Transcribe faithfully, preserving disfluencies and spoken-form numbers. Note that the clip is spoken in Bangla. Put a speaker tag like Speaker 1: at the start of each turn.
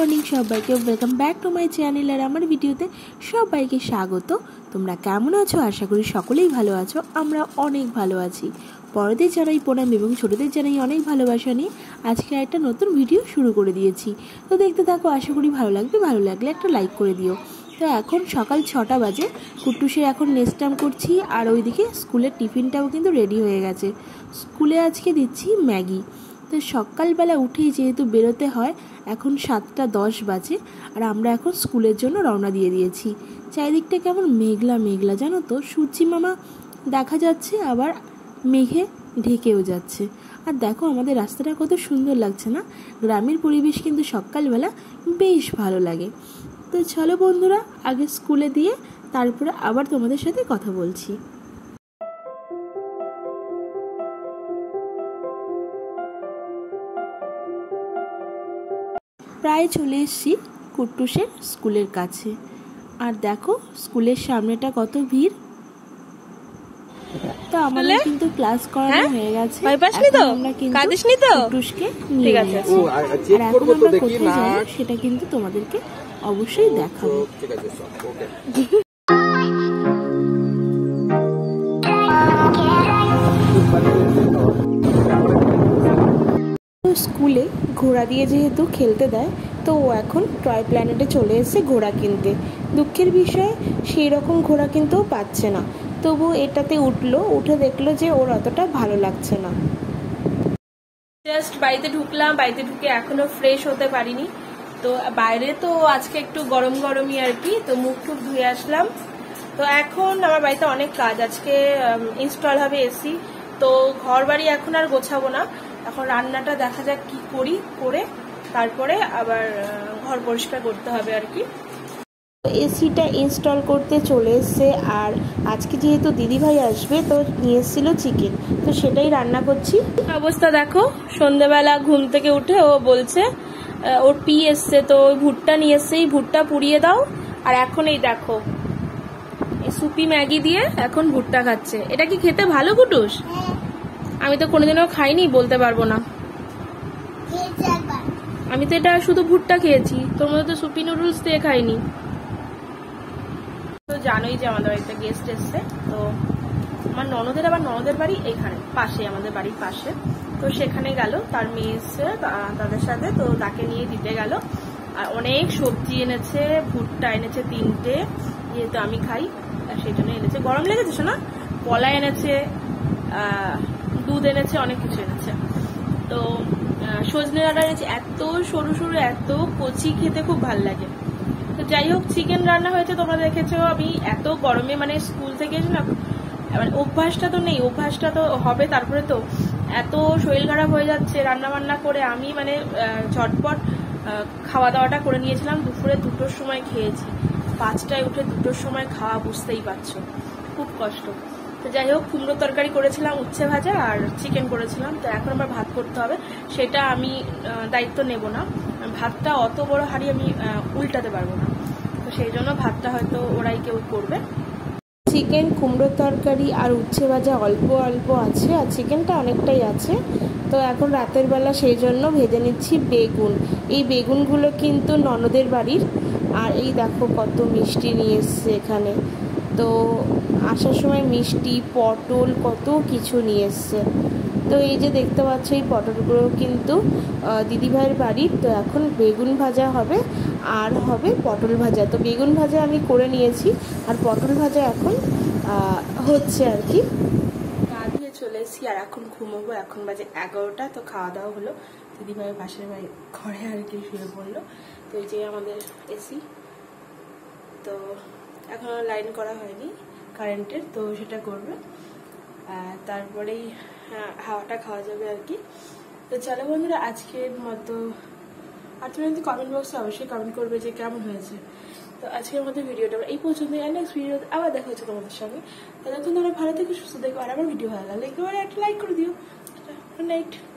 Speaker 1: মর্নিং সবাইকে, welcome back to my channel. আর আমার ভিডিওতে সবাইকে স্বাগত। তোমরা কেমন আছো? আশা করি সকলেই ভালো আছো। আমরা অনেক ভালো আছি। বড়দের জানাই প্রণাম এবং ছোটদের জানাই অনেক ভালোবাসা নিয়ে আজকে একটা নতুন ভিডিও শুরু করে দিয়েছি। তো দেখতে থাকো, আশা করি ভালো লাগবে। ভালো লাগলে একটা লাইক করে দিও। তো এখন সকাল ছটা বাজে, কুট্টুসে এখন নেস্টাম করছি। আর ওইদিকে স্কুলের টিফিনটাও কিন্তু রেডি হয়ে গেছে। স্কুলে আজকে দিচ্ছি ম্যাগি। তো সকালবেলা উঠেই যেহেতু বেরোতে হয়, এখন সাতটা দশ বাজে আর আমরা এখন স্কুলের জন্য রওনা দিয়ে দিয়েছি। চারিদিকটা কেমন মেঘলা মেঘলা জানো তো, সূর্যি মামা দেখা যাচ্ছে, আবার মেঘে ঢেকেও যাচ্ছে। আর দেখো আমাদের রাস্তাটা কত সুন্দর লাগছে না? গ্রামের পরিবেশ কিন্তু সকালবেলা বেশ ভালো লাগে। তো চলো বন্ধুরা, আগে স্কুলে দিয়ে তারপরে আবার তোমাদের সাথে কথা বলছি। প্রায় চলে এসেছি কুট্টুসের স্কুলের কাছে। আর দেখো স্কুলের সামনেটা কত ভিড়। তো আমাদের কিন্তু ক্লাস করানো হয়ে গেছে। আমরা কিন্তু কুট্টুসকে নিয়ে গেছি। আর এখন আমরা কোথায় যাই সেটা কিন্তু তোমাদেরকে অবশ্যই দেখাবো। স্কুলে ঘোড়া দিয়ে যেহেতু খেলতে দেয়, তো ও এখন টয় প্ল্যানেটে চলে এসেছে ঘোড়া কিনতে। দুঃখের বিষয় সেই রকম ঘোড়া কিন্তু পাচ্ছে না, তবু এটাতে উঠলো, উঠে দেখলো যে ওর অতটা ভালো লাগছে না।
Speaker 2: জাস্ট বাড়িতে ঢুকলাম, বাড়িতে ঢুকে এখনো ফ্রেশ হতে পারিনি। তো বাইরে তো আজকে একটু গরম গরমই আর কি, তো মুখ টুক ধুয়ে আসলাম। তো এখন আমার বাড়িতে অনেক কাজ, আজকে ইনস্টল হবে এসি। তো ঘর বাড়ি এখন আর গোছাবো না, এখন রান্নাটা দেখা যাক কি করি, করে তারপরে আবার ঘর পরিষ্কার করতে হবে আর কি।
Speaker 1: এসিটা ইনস্টল করতে চলে এসছে। আর আজকে যেহেতু দিদিভাই আসবে, তো নিয়ে এসেছিল চিকেন, তো সেটাই রান্না করছি।
Speaker 2: অবস্থা দেখো, সন্ধ্যেবেলা ঘুম থেকে উঠে ও বলছে ওর পি এসছে, তো ওই ভুট্টা নিয়ে এসছে, এই ভুট্টা পুড়িয়ে দাও। আর এখন এই দেখো সুপি ম্যাগি দিয়ে এখন ভুট্টা খাচ্ছে। এটা কি খেতে ভালো কুটুস? আমি তো কোনোদিনও খাইনি, বলতে পারবো না। আমি তো এটা শুধু ভুট্টা খেয়েছি, তোর মধ্যে তো সুপি নুডলস দিয়ে খাইনি। তো জানোই যে আমাদের বাড়িতে গেস্ট এসছে। তো আমার ননদের আবার ননদের বাড়ি এইখানে পাশে, আমাদের বাড়ির পাশে। তো সেখানে গেল, তার মেয়ে এসছে তাদের সাথে, তো তাকে নিয়ে দিতে গেল। আর অনেক সবজি এনেছে, ভুট্টা এনেছে তিনটে, যেহেতু আমি খাই সেই জন্য এনেছে। গরম লেগেছে শোনা? কলা এনেছে, দুধ এনেছে, অনেক কিছু এনেছে। তো সজনে ডাঁটা এনেছে, এত সরু সরু, এত কচি, খেতে খুব ভাল লাগে। তো যাই হোক, চিকেন রান্না হয়েছে, তোমরা দেখেছো। আমি এত গরমে মানে স্কুল থেকে এসে না, মানে অভ্যাসটা তো নেই, অভ্যাসটা তো হবে তারপরে। তো এত শরীর খারাপ হয়ে যাচ্ছে রান্না বান্না করে, আমি মানে ঝটপট খাওয়া দাওয়াটা করে নিয়েছিলাম। দুপুরে দুটোর সময় খেয়েছি, পাঁচটায় উঠে দুটোর সময় খাওয়া, বুঝতেই পারছো খুব কষ্ট। তো যাই হোক, কুমড়ো তরকারি করেছিলাম, উচ্ছে ভাজা আর চিকেন করেছিলাম। তো এখন আমার ভাত করতে হবে, সেটা আমি দায়িত্ব নেব না। ভাতটা অত বড় হাঁড়ি আমি উল্টাতে পারবো না, তো সেই জন্য ভাতটা হয়তো ওরাই কেউ করবে।
Speaker 1: চিকেন, কুমড়োর তরকারি আর উচ্ছে ভাজা অল্প অল্প আছে, আর চিকেনটা অনেকটাই আছে। তো এখন রাতের বেলা সেই জন্য ভেজে নিচ্ছি বেগুন। এই বেগুনগুলো কিন্তু ননদের বাড়ির। আর এই দেখো কত মিষ্টি নিয়ে এসছে এখানে। তো আসার সময় মিষ্টি, পটল, কত কিছু নিয়ে এসছে। তো এই যে দেখতে পাচ্ছ, এই পটলগুলো কিন্তু দিদিভাইয়ের বাড়ির। তো এখন বেগুন ভাজা হবে আর হবে পটল ভাজা। তো বেগুন ভাজা আমি করে নিয়েছি, আর পটল ভাজা এখন হচ্ছে আর কি।
Speaker 2: গা ধুয়ে চলে এসেছি আর এখন ঘুমোবো। এখন বাজে এগারোটা। তো খাওয়া দাওয়া হলো, দিদিভাইয়ের পাশের বাড়ি ঘরে আর কি শুয়ে পড়লো। তো এই যে আমাদের এসি, তো এখনো লাইন করা হয়নি কারেন্টের, তো সেটা করবে, তারপরেই হাওয়াটা খাওয়া যাবে আর কি। তো চলো বন্ধুরা, আজকের মতো, আর তুমি যদি কমেন্ট বক্সে অবশ্যই কমেন্ট করবে যে কেমন হয়েছে। তো আজকের মতো ভিডিওটা এই পর্যন্তই, আর নেক্সট ভিডিও আবার দেখা হচ্ছে তোমাদের সঙ্গে। ততক্ষণ তোমরা ভালো থেকে সুস্থ দেখো, আর আমার ভিডিও ভালো লাগলে একেবারে একটা লাইক করে দিও। Good night.